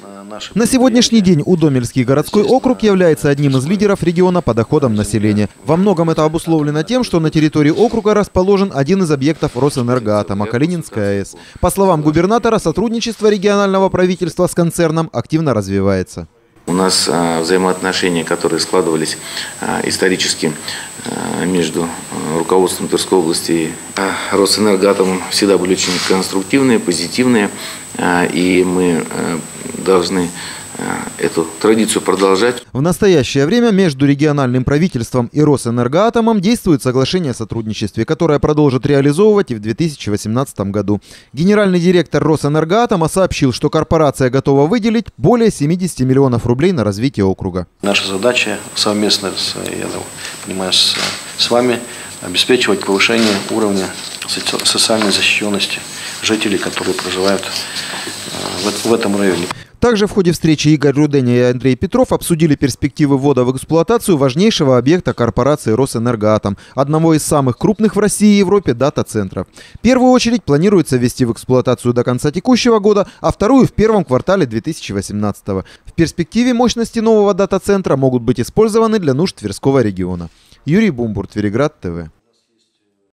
На сегодняшний день Удомельский городской округ является одним из лидеров региона по доходам населения. Во многом это обусловлено тем, что на территории округа расположен один из объектов Росэнергоатома – Калининская АЭС. По словам губернатора, сотрудничество регионального правительства с концерном активно развивается. У нас взаимоотношения, которые складывались исторически между руководством Тверской области и Росэнергоатомом, всегда были очень конструктивные, позитивные, и мы должны эту традицию продолжать. В настоящее время между региональным правительством и Росэнергоатомом действует соглашение о сотрудничестве, которое продолжит реализовывать и в 2018 году. Генеральный директор Росэнергоатома сообщил, что корпорация готова выделить более 70 миллионов рублей на развитие округа. Наша задача совместно, с вами обеспечивать повышение уровня социальной защищенности жителей, которые проживают в этом районе. Также в ходе встречи Игорь Руденя и Андрей Петров обсудили перспективы ввода в эксплуатацию важнейшего объекта корпорации Росэнергоатом, одного из самых крупных в России и Европе дата-центров. В первую очередь планируется ввести в эксплуатацию до конца текущего года, а вторую в первом квартале 2018. В перспективе мощности нового дата-центра могут быть использованы для нужд Тверского региона. Юрий Бумбур, Твериград ТВ.